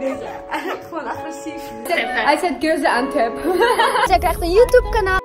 deze. Gewoon agressief. Hij zet Geuze aan tap. Zij krijgt een YouTube kanaal.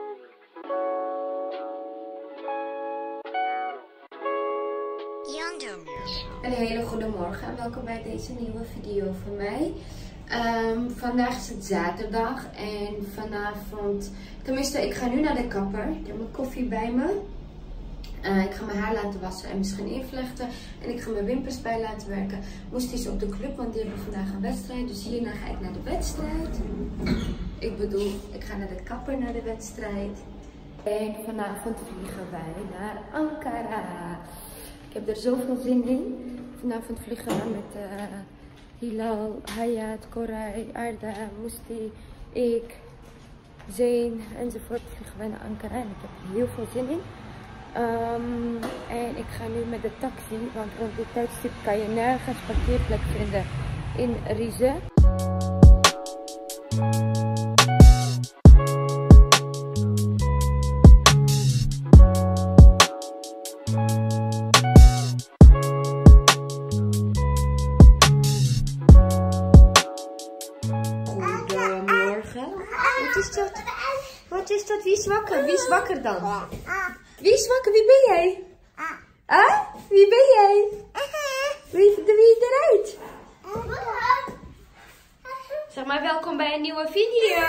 Een hele goede morgen en welkom bij deze nieuwe video van mij. Vandaag is het zaterdag en vanavond, tenminste ik ga nu naar de kapper. Ik heb mijn koffie bij me. Ik ga mijn haar laten wassen en misschien invlechten. En ik ga mijn wimpers bij laten werken. Moest iets op de club, want die hebben vandaag een wedstrijd. Dus hierna ga ik naar de wedstrijd. Ik bedoel, ik ga naar de kapper naar de wedstrijd. En vanavond vliegen wij naar Ankara. Ik heb er zoveel zin in. Vanavond vliegen we met Hilal, Hayat, Koray, Arda, Musti, ik, Zain enzovoort. Vliegen wij naar Ankara en ik heb er heel veel zin in. En ik ga nu met de taxi, want rond dit tijdstip kan je nergens parkeerplek vinden in Rize. Goedemorgen. Wat is dat? Wat is dat? Wie is wakker? Wie is wakker dan? Wie is wakker? Wie ben jij? Wie ben jij? Wie eruit? Zeg maar welkom bij een nieuwe video.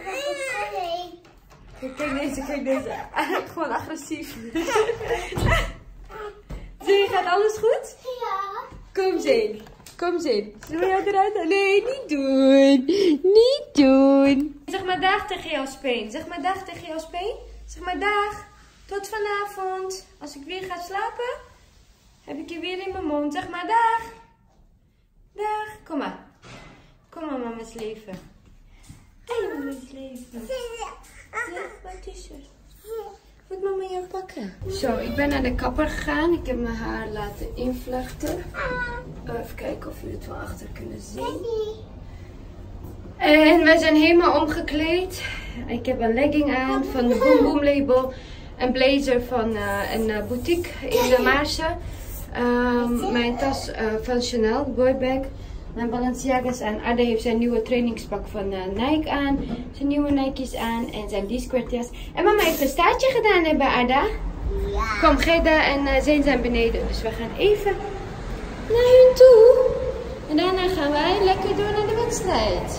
Kijk deze. Gewoon agressief. Zee, gaat alles goed? Ja. Kom Zee. Kom Zee. Zullen we jou eruit? Nee, niet doen. Niet doen. Zeg maar dag tegen Jaspeen. Zeg maar dag tegen Jaspeen. Zeg maar dag. Tot vanavond. Als ik weer ga slapen, heb ik je weer in mijn mond. Zeg maar dag. Dag. Kom maar. Kom maar, mama's leven. Hé, mama's leven. Ja, wat is er? Moet mama jou pakken? Zo, ik ben naar de kapper gegaan. Ik heb mijn haar laten invlechten. Even kijken of jullie het wel achter kunnen zien. En wij zijn helemaal omgekleed. Ik heb een legging aan van de Boom Boom label. Een blazer van een boutique in de Maarsen. Mijn tas van Chanel, boybag. Mijn Balenciaga's aan. Arda heeft zijn nieuwe trainingspak van Nike aan. Zijn nieuwe Nike's aan en zijn D-squared jas. En mama heeft een staartje gedaan hè, bij Arda. Ja. Kom, Geda en Zain zijn beneden. Dus we gaan even naar hun toe. En daarna gaan wij lekker door naar de wedstrijd.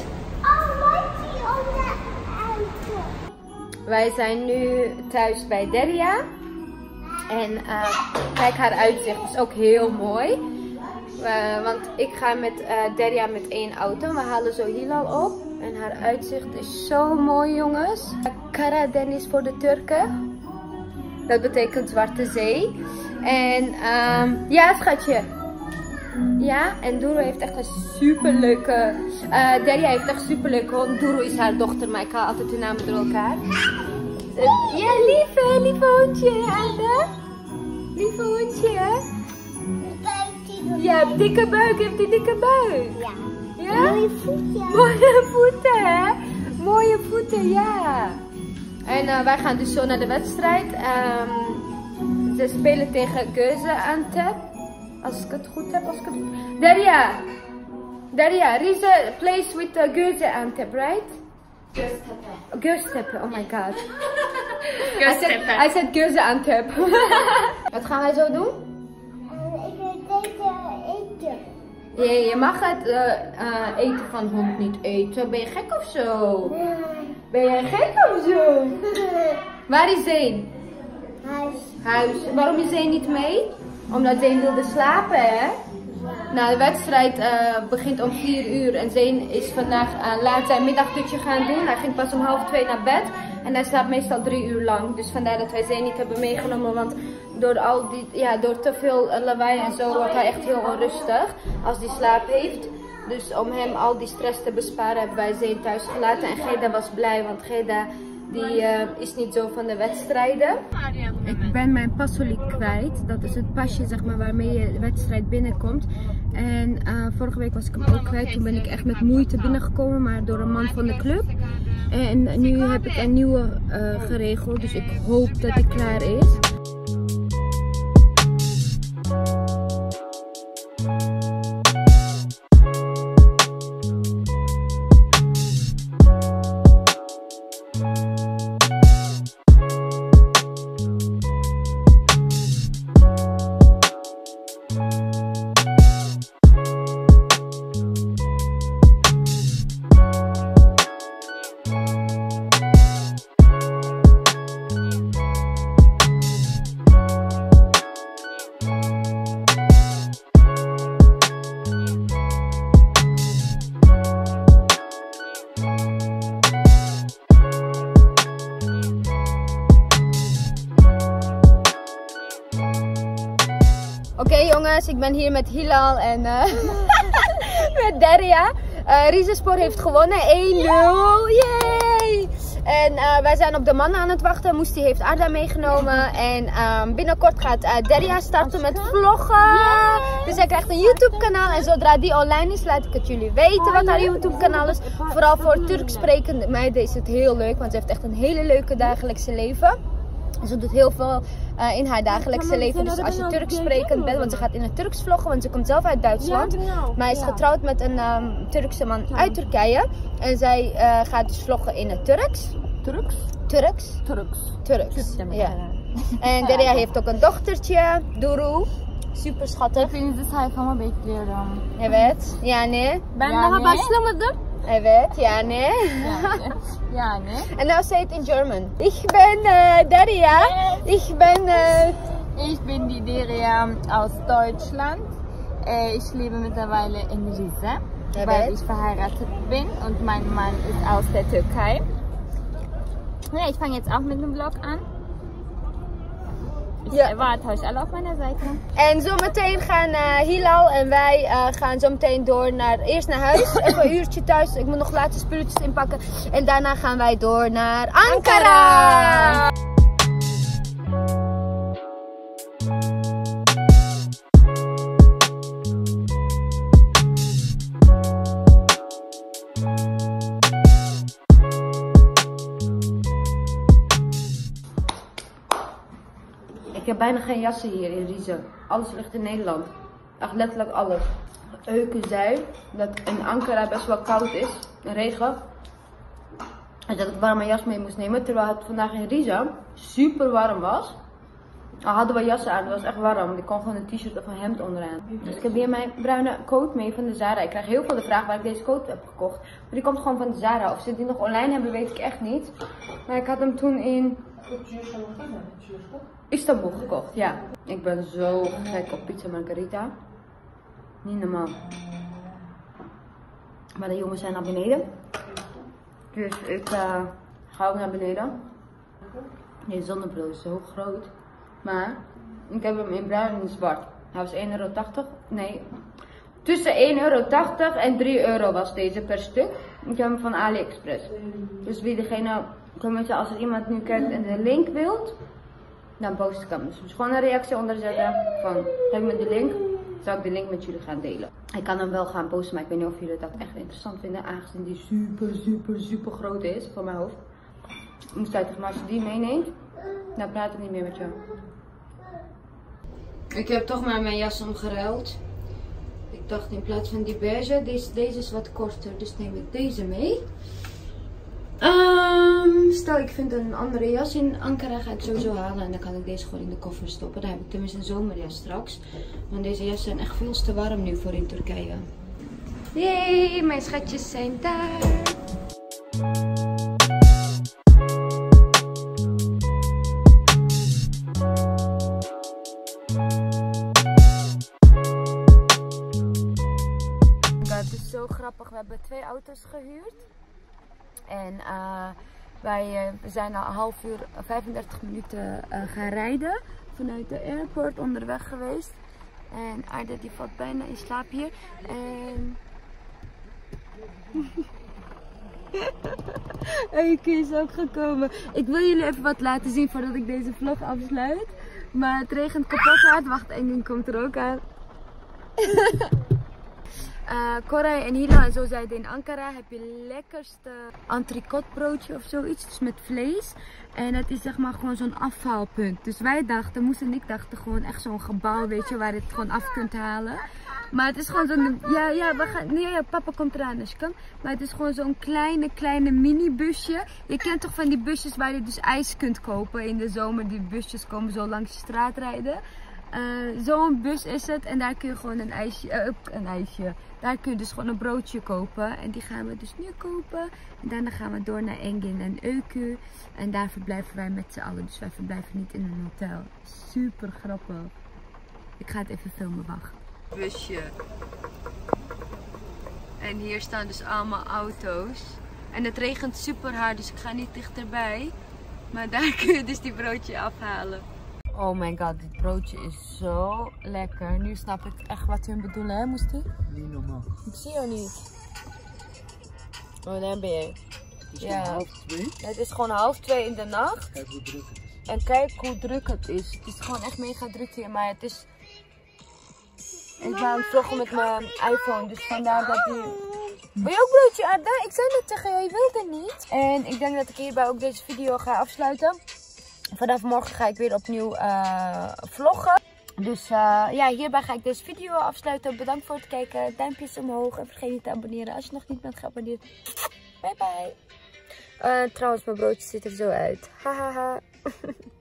Wij zijn nu thuis bij Derya. En kijk, haar uitzicht is ook heel mooi. Want ik ga met Derya met één auto. We halen zo Hilal op. En haar uitzicht is zo mooi, jongens. Karadeniz voor de Turken. Dat betekent Zwarte Zee. En ja, schatje. Ja, en Duro heeft echt een superleuke... Derya heeft echt een superleuke hond. Duro is haar dochter, maar ik haal altijd de namen door elkaar. Ja, lieve hondje, Arda. Lieve hondje. Ja, dikke buik, heeft die dikke buik. Ja. Ja? Mooie voeten. Mooie voeten, hè? Mooie voeten, ja. En wij gaan dus zo naar de wedstrijd. Ze spelen tegen Geuze aan tap. Als ik het goed heb, Derya, Rize plays with Geuze aan tap, right? Göztepe, oh my god. Hij zet Geuze aan tap. Wat gaan wij zo doen? Je mag het eten van hond niet eten. Ben je gek of zo? Nee. Ben jij gek of zo? Waar is Zain? Huis. Waarom is Zain niet mee? Omdat Zain wilde slapen, hè? Nou, de wedstrijd begint om 4 uur en Zain is vandaag laat zijn middagdutje gaan doen. Hij ging pas om 1:30 naar bed en hij slaapt meestal 3 uur lang. Dus vandaar dat wij Zain niet hebben meegenomen, want door te veel lawaai en zo wordt hij echt heel onrustig als hij slaap heeft. Dus om hem al die stress te besparen hebben wij Zain thuis gelaten. En Geda was blij, want Geda die is niet zo van de wedstrijden. Ik ben mijn passolie kwijt. Dat is het pasje, zeg maar, waarmee je de wedstrijd binnenkomt. En vorige week was ik hem ook kwijt. Toen ben ik echt met moeite binnengekomen, maar door een man van de club. En nu heb ik een nieuwe geregeld. Dus ik hoop dat die klaar is. jongens, ik ben hier met Hilal en met Derya. Rizespor heeft gewonnen, 1-0, yay! En wij zijn op de mannen aan het wachten. Moesti heeft Arda meegenomen. En binnenkort gaat Derya starten met vloggen. Dus hij krijgt een YouTube kanaal. En zodra die online is, laat ik het jullie weten wat haar YouTube kanaal is. Vooral voor Turks sprekende meiden is het heel leuk. Want ze heeft echt een hele leuke dagelijkse leven. Ze doet heel veel in haar dagelijkse leven. Dus als je Turks sprekend bent, want ze gaat in het Turks vloggen, want ze komt zelf uit Duitsland. Maar hij is getrouwd met een Turkse man uit Turkije. En zij gaat dus vloggen in het Turks. Turks. Ja. En Derya heeft ook een dochtertje, Duru. Super schattig. Hepinizi sayfama bekliyorum. Evet. Yani. Ben daha başlamadım. Evet, yani. Yani. And now say it in German. Ich bin Derya. Ich bin die Derya aus Deutschland. Ich lebe mittlerweile in Rize, weil ich verheiratet bin und mein Mann ist aus der Türkei. Ja, ich fange jetzt auch mit einem Vlog an. Ich erwarte euch alle auf meiner Seite. En zometeen gaan Hilal en wij gaan zometeen door eerst naar huis. Even een uurtje thuis. Ik moet nog laatste spulletjes inpakken. En daarna gaan wij door naar Ankara. Ik heb bijna geen jassen hier in Rize. Alles ligt in Nederland. Echt letterlijk alles. Euken zei dat in Ankara best wel koud is. En regen. En dat ik warme jas mee moest nemen. Terwijl het vandaag in Rize super warm was. Al hadden we jassen aan. Het was echt warm. Ik kon gewoon een t-shirt of een hemd onderaan. Dus ik heb hier mijn bruine coat mee van de Zara. Ik krijg heel veel de vraag waar ik deze coat heb gekocht. Maar die komt gewoon van de Zara. Of ze die nog online hebben weet ik echt niet. Maar ik had hem toen in Istanbul gekocht, ja. Ik ben zo gek op pizza margarita. Niet normaal. Maar de jongens zijn naar beneden. Dus ik ga ook naar beneden. Deze zonnebril is zo groot. Maar ik heb hem in bruin en in zwart. Hij was €1,80. Nee. Tussen €1,80 en €3 was deze per stuk. Ik heb hem van AliExpress. Dus wie degene, als er iemand nu kijkt en de link wilt, dan post ik hem. Dus gewoon een reactie onderzetten van geef me de link. Zou ik de link met jullie gaan delen. Ik kan hem wel gaan posten, maar ik weet niet of jullie dat echt interessant vinden. Aangezien die super groot is voor mijn hoofd. Ik moest uit, maar als je die meeneemt, dan praat ik niet meer met jou. Ik heb toch maar mijn jas omgeruild. Ik dacht in plaats van die beige, deze is wat korter, dus neem ik deze mee. Stel ik vind een andere jas in Ankara, ga ik sowieso halen en dan kan ik deze gewoon in de koffer stoppen. Dan heb ik tenminste een zomerjas straks. Want deze jassen zijn echt veel te warm nu voor in Turkije. Yay, mijn schatjes zijn daar. Het is zo grappig, we hebben 2 auto's gehuurd. En wij zijn al een half uur, 35 minuten gaan rijden. Vanuit de airport onderweg geweest. En Arda die valt bijna in slaap hier. En Euke is ook gekomen. Ik wil jullie even wat laten zien voordat ik deze vlog afsluit. Maar het regent kapot hard. Wacht, één ding komt er ook aan. Koray en Hilal en zo zeiden in Ankara heb je lekkerste entrecote of zoiets, dus met vlees. En het is zeg maar gewoon zo'n afhaalpunt. Dus wij dachten, Moes en ik dachten gewoon echt zo'n gebouw, weet je, waar je het gewoon af kunt halen. Maar het is gewoon zo'n, papa komt eraan als je kan. Maar het is gewoon zo'n kleine minibusje. Je kent toch van die busjes waar je dus ijs kunt kopen in de zomer. Die busjes komen zo langs de straat rijden. Zo'n bus is het en daar kun je gewoon een ijsje. Daar kun je dus gewoon een broodje kopen. En die gaan we dus nu kopen. En daarna gaan we door naar Engin en Euku. En daar verblijven wij met z'n allen. Dus wij verblijven niet in een hotel. Super grappig. Ik ga het even filmen, wacht. Busje. En hier staan dus allemaal auto's. En het regent super hard, dus ik ga niet dichterbij. Maar daar kun je dus die broodje afhalen. Oh my god, dit broodje is zo lekker. Nu snap ik echt wat hun bedoelen, hè, Moesti? Niet normaal. Ik zie jou niet. Oh, daar ben je. Het is gewoon 1:30. Het is gewoon 1:30 in de nacht. Kijk hoe druk het is. En kijk hoe druk het is. Het is gewoon echt mega druk hier, maar het is... Ik ben aan het vloggen met mijn iPhone, dus vandaar dat die... Wil je ook broodje, Ada? Ik zei net tegen je, je wilde niet. En ik denk dat ik hierbij ook deze video ga afsluiten. Vanaf morgen ga ik weer opnieuw vloggen. Dus ja, hierbij ga ik deze video afsluiten. Bedankt voor het kijken. Duimpjes omhoog. En vergeet niet te abonneren als je nog niet bent geabonneerd. Bye bye. Trouwens, mijn broodje ziet er zo uit. Hahaha.